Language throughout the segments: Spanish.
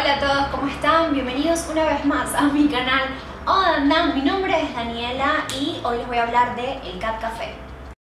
Hola a todos, ¿cómo están? Bienvenidos una vez más a mi canal Odandam. Mi nombre es Daniela y hoy les voy a hablar de El Cat Café.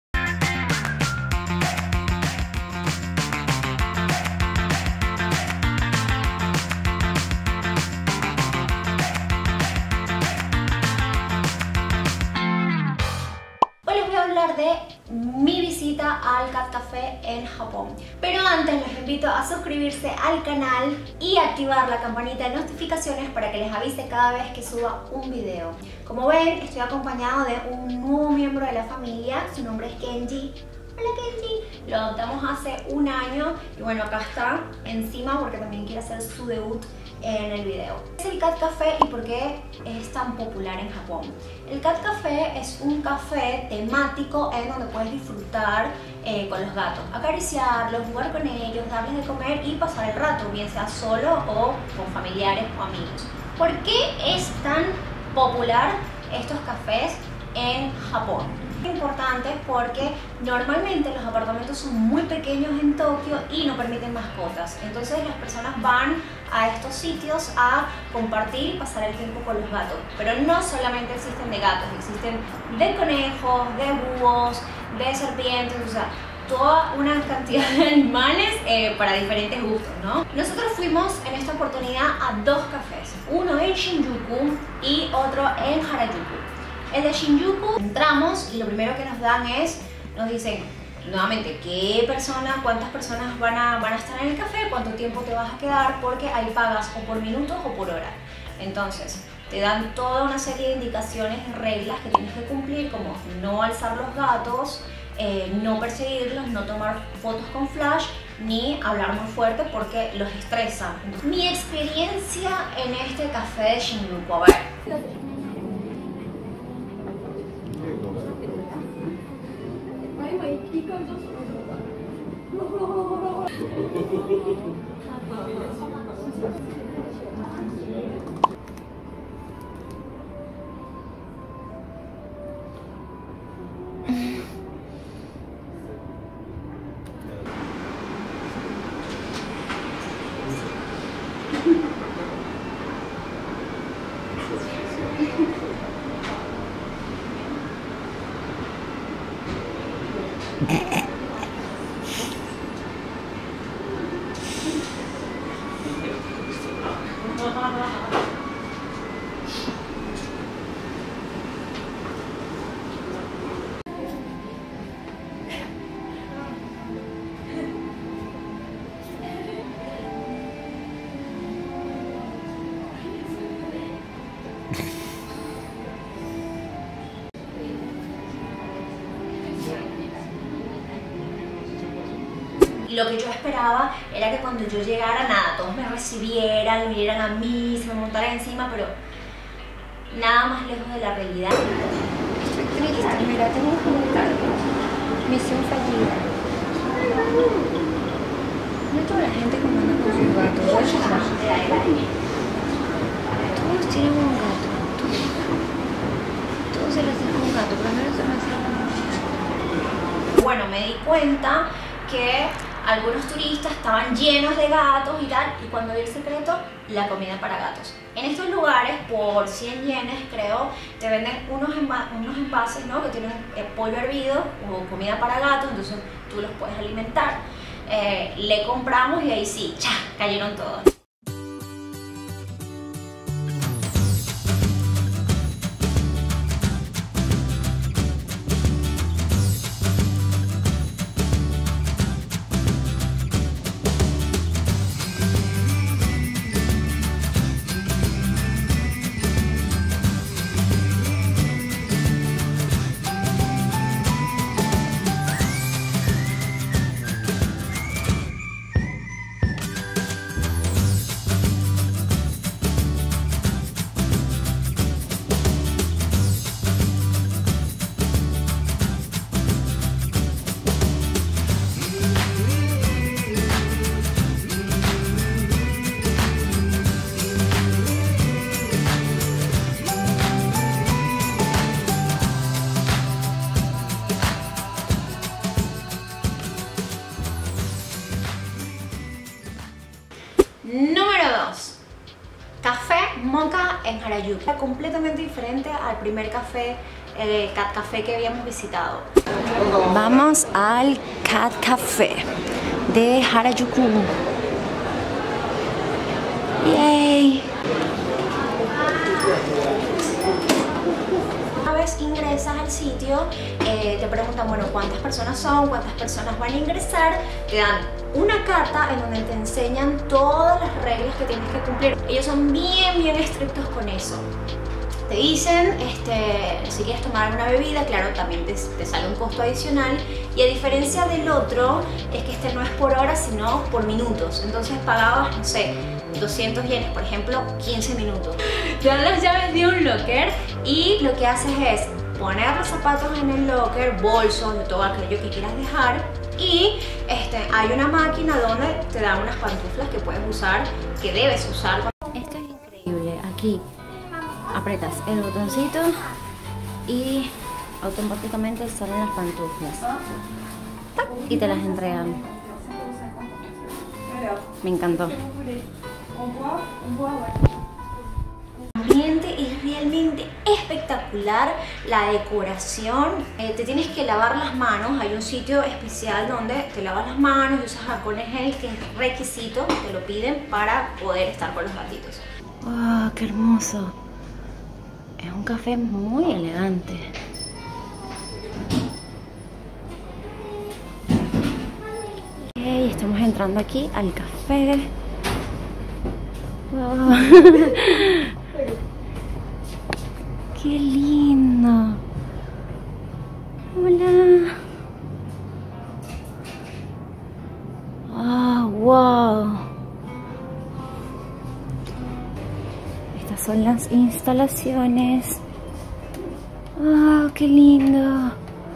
Hoy les voy a hablar de mi visita al Cat Café en Japón. Pero antes les invito a suscribirse al canal y activar la campanita de notificaciones para que les avise cada vez que suba un video. Como ven, estoy acompañado de un nuevo miembro de la familia. Su nombre es Kenji. Hola Kenji. Lo adoptamos hace un año y bueno, acá está encima porque también quiere hacer su debut en el video. ¿Qué es el Cat Café y por qué es tan popular en Japón? El Cat Café es un café temático en donde puedes disfrutar con los gatos, acariciarlos, jugar con ellos, darles de comer y pasar el rato, bien sea solo o con familiares o amigos. ¿Por qué es tan popular estos cafés en Japón? Es importante porque normalmente los apartamentos son muy pequeños en Tokio y no permiten mascotas. Entonces las personas van a estos sitios a compartir y pasar el tiempo con los gatos. Pero no solamente existen de gatos, existen de conejos, de búhos, de serpientes, o sea, toda una cantidad de animales para diferentes gustos, ¿no? Nosotros fuimos en esta oportunidad a dos cafés, uno en Shinjuku y otro en Harajuku. El de Shinjuku entramos y lo primero que nos dan es, nos dicen nuevamente cuántas personas van a estar en el café, cuánto tiempo te vas a quedar, porque ahí pagas o por minutos o por hora. Entonces te dan toda una serie de indicaciones, reglas que tienes que cumplir, como no alzar los gatos, no perseguirlos, no tomar fotos con flash, ni hablar muy fuerte porque los estresa. Mi experiencia en este café de Shinjuku, a ver. Lo que yo esperaba era que cuando yo llegara, nada, todos me recibieran, vinieran a mí, se me montaran encima, pero nada más lejos de la realidad. Estoy triste, mira, tengo que comunicar. Misión fallida. No toda la gente que anda con sus gatos, todos tienen un gato. Todos se les deja un gato, primero se me hace. Bueno, me di cuenta que algunos turistas estaban llenos de gatos y tal, y cuando vi el secreto, la comida para gatos. En estos lugares, por 100 yenes, creo, te venden unos envases, ¿no? Que tienen pollo hervido o comida para gatos, entonces tú los puedes alimentar. Le compramos y ahí sí, ¡cha!, cayeron todos. Número 2. mocha en Harajuku. Completamente diferente al primer café, Cat Café que habíamos visitado. Vamos al Cat Café de Harajuku. ¡Yay! Una vez ingresas al sitio, te preguntan, bueno, cuántas personas son, cuántas personas van a ingresar. Te dan una carta en donde te enseñan todas las reglas que tienes que cumplir. Ellos son bien estrictos con eso. Te dicen, si quieres tomar alguna bebida, claro, también te sale un costo adicional. Y a diferencia del otro, es que este no es por hora, sino por minutos. Entonces pagabas, no sé, 200 yenes, por ejemplo, 15 minutos. Te dan las llaves de un locker y lo que haces es poner los zapatos en el locker, bolsos, de todo aquello que quieras dejar. Y hay una máquina donde te dan unas pantuflas que puedes usar, que debes usar. Esto es increíble. Aquí apretas el botoncito y automáticamente salen las pantuflas. ¡Tac! Y te las entregan. Me encantó. El ambiente es realmente espectacular, la decoración. Te tienes que lavar las manos, hay un sitio especial donde te lavas las manos y usas alcohol en gel, que es requisito, te lo piden para poder estar con los gatitos. ¡Wow! ¡Qué hermoso! Es un café muy elegante. Ok, estamos entrando aquí al café. Wow. ¡Qué lindo! Hola. Wow. Estas son las instalaciones. ¡Wow! ¡Qué lindo!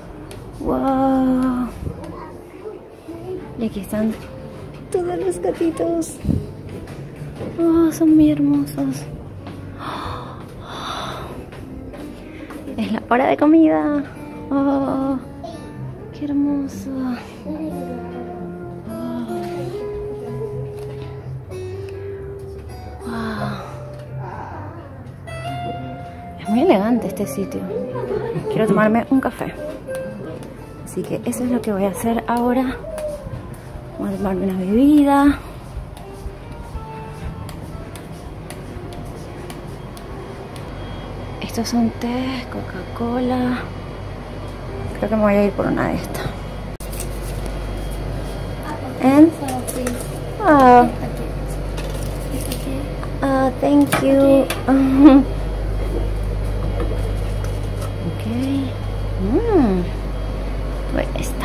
¡Wow! Y aquí están todos los gatitos. ¡Oh! Son muy hermosos. Es la hora de comida. ¡Oh! ¡Qué hermoso! Muy elegante este sitio. Quiero tomarme un café. Así que eso es lo que voy a hacer ahora. Voy a tomarme una bebida. Estos son té, Coca-Cola. Creo que me voy a ir por una de estas. And thank you. Pues esta.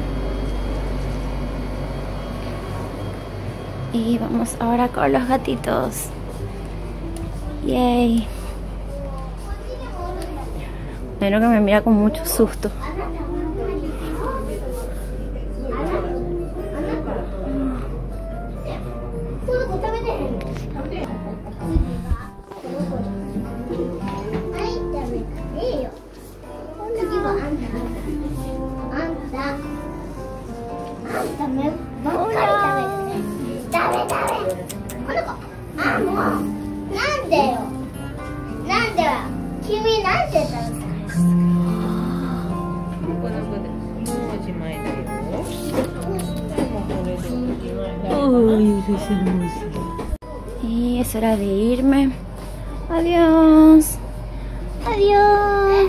Y vamos ahora con los gatitos. Yay. Pero que me mira con mucho susto. Y es hora de irme. Adiós. Adiós.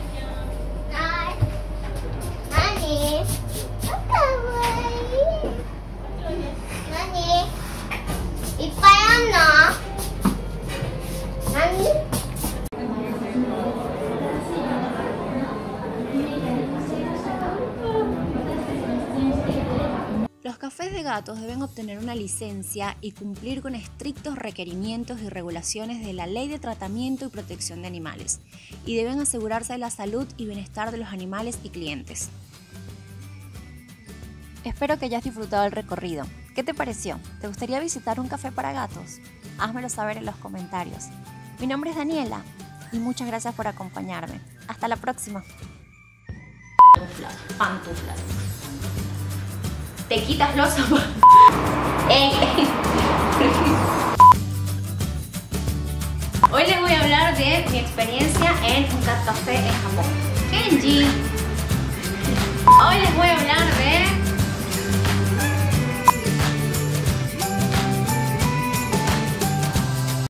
Los cafés de gatos deben obtener una licencia y cumplir con estrictos requerimientos y regulaciones de la Ley de Tratamiento y Protección de Animales, y deben asegurarse de la salud y bienestar de los animales y clientes. Espero que hayas disfrutado del recorrido. ¿Qué te pareció? ¿Te gustaría visitar un café para gatos? Házmelo saber en los comentarios. Mi nombre es Daniela y muchas gracias por acompañarme. Hasta la próxima. Pantuflas. Te quitas los zapatos. ¡Ey! a hablar de mi experiencia en un cat café en Japón. Kenji. Hoy les voy a hablar